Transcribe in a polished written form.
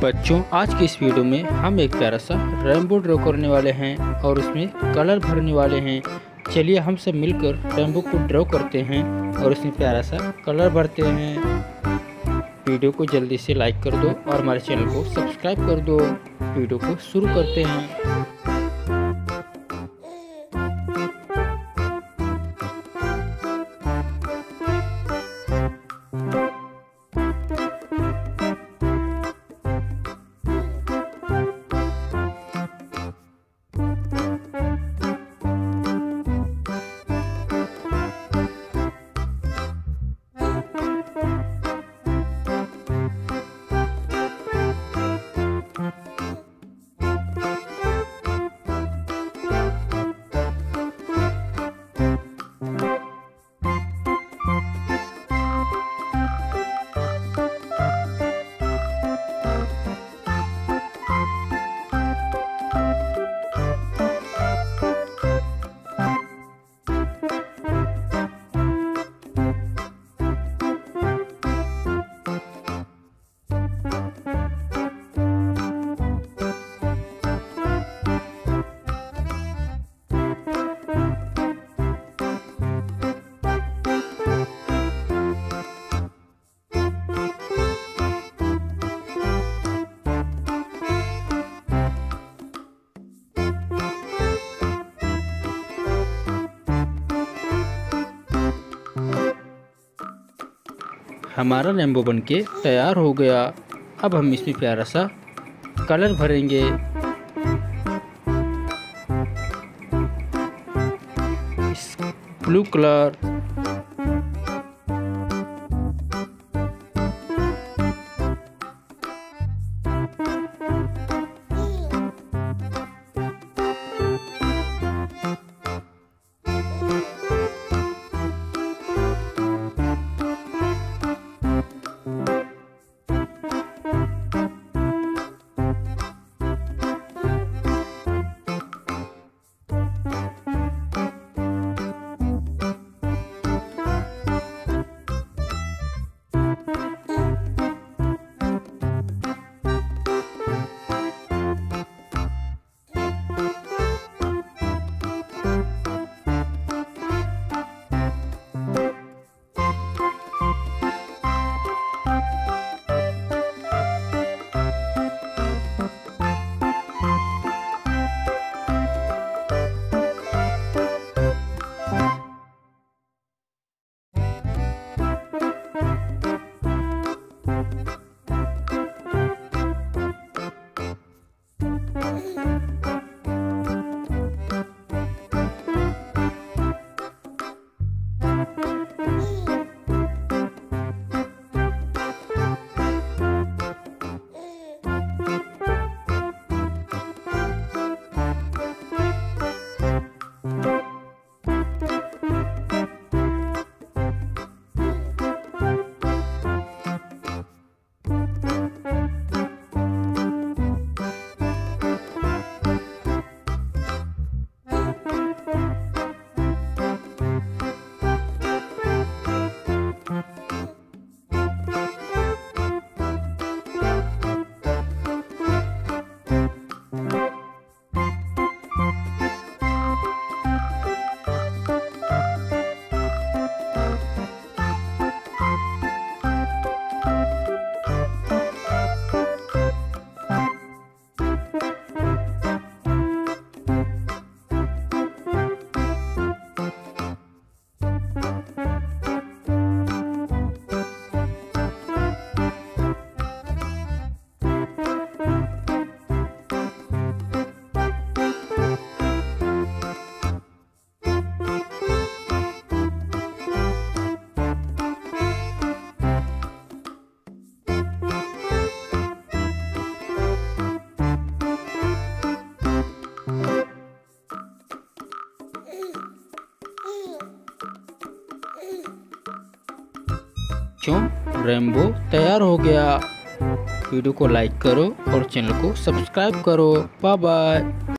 बच्चों, आज की इस वीडियो में हम एक प्यारा सा रेनबो ड्रॉ करने वाले हैं और उसमें कलर भरने वाले हैं। चलिए हम सब मिलकर रेनबो को ड्रॉ करते हैं और उसमें प्यारा सा कलर भरते हैं। वीडियो को जल्दी से लाइक कर दो और हमारे चैनल को सब्सक्राइब कर दो। वीडियो को शुरू करते हैं। हमारा रेनबो बनके तैयार हो गया। अब हम इसमें प्यारा सा कलर भरेंगे। ब्लू कलर, रेनबो तैयार हो गया। वीडियो को लाइक करो और चैनल को सब्सक्राइब करो। Bye bye.